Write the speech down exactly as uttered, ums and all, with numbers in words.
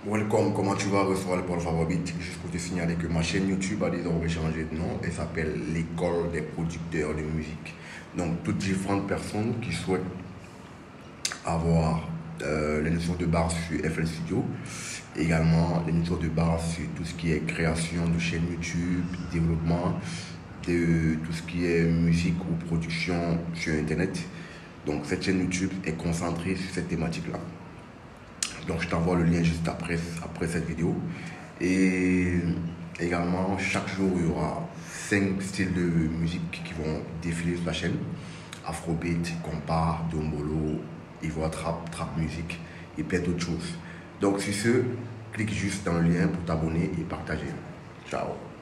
Welcome, comment tu vas recevoir le Paul Beat? Juste pour te signaler que ma chaîne YouTube a désormais changé de nom et s'appelle l'École des producteurs de musique. Donc, toutes différentes personnes qui souhaitent avoir euh, les notions de base sur F L Studio, également les notions de base sur tout ce qui est création de chaîne YouTube, développement de tout ce qui est musique ou production sur Internet. Donc, cette chaîne YouTube est concentrée sur cette thématique-là. Donc je t'envoie le lien juste après, après cette vidéo. Et également, chaque jour, il y aura cinq styles de musique qui vont défiler sur la chaîne. Afrobeat, compas, dombolo, ivoire trap, trap musique et plein d'autres choses. Donc sur ce, clique juste dans le lien pour t'abonner et partager. Ciao.